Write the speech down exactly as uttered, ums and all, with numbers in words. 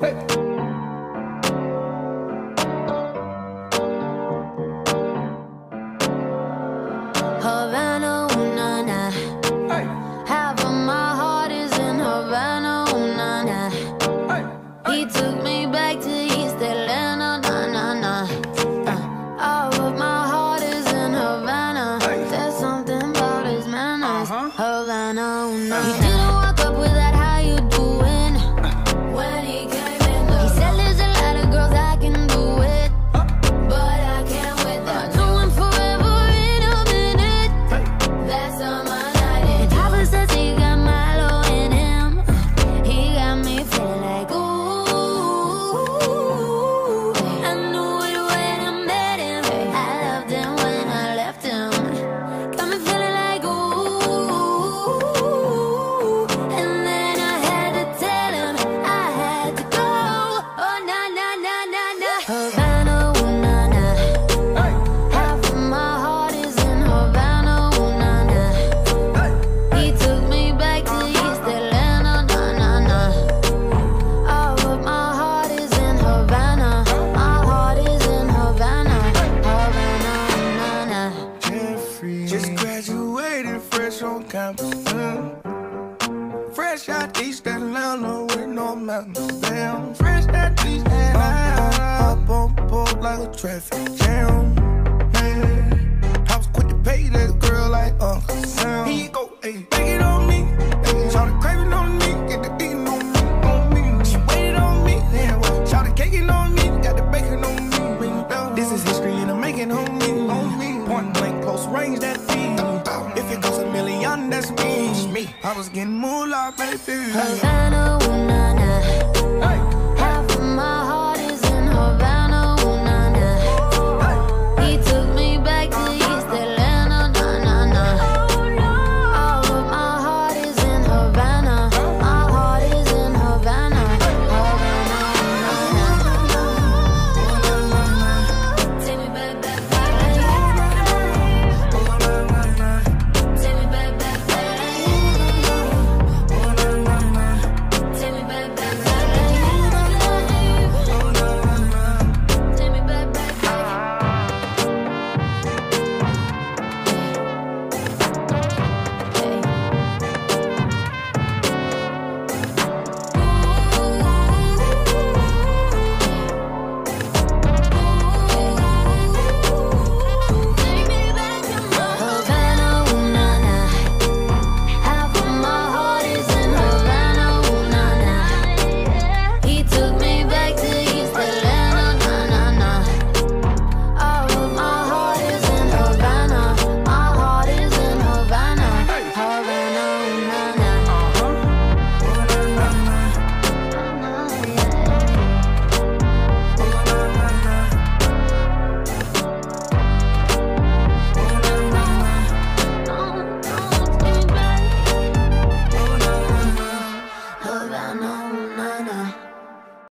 Hey. Havana, ooh, nah, nah. Hey. Half of my heart is in Havana, ooh, nah, nah. Hey. Hey. He took me back to East Atlanta, nah, nah, nah. Uh, all of my heart is in Havana. Hey. There's something about his manners. Uh-huh. Havana, ooh, nah, Uh-huh. He didn't walk up with that, how you doing? When he came in the He said there's a lot of girls I can do it, but I can't with that. Do him forever in a minute. That's on my night. And Papa says he got Milo in him. He got me feeling like ooh. I knew it when I met him. I loved him when I left him. Got me feeling like ooh. And then I had to tell him I had to go. Oh na na na na na. Havana, ooh na na. Hey. Half of my heart is in Havana, ooh na na. Hey. He took me back to East Atlanta, nah nah nah. All of my heart is in Havana. My heart is in Havana, Havana, nah nah. Jeffrey. Just graduated fresh on campus. Mm. Fresh out East Atlanta with no mountains. Damn, fresh out East Atlanta. Up on board like a traffic jam. Man, I was quick to pay that girl like Uncle Sam. Here you go, ayy, take it on me. Ayy, shout the craving on me, get the beating on me, on me. She waited on me, then what? Shout the caking on me, got the bacon on me. This is history and I'm making on me, on me. Point blank, close range, that feed. If it goes a million, that's me. I was getting moolah, baby. Havana, ooh na na.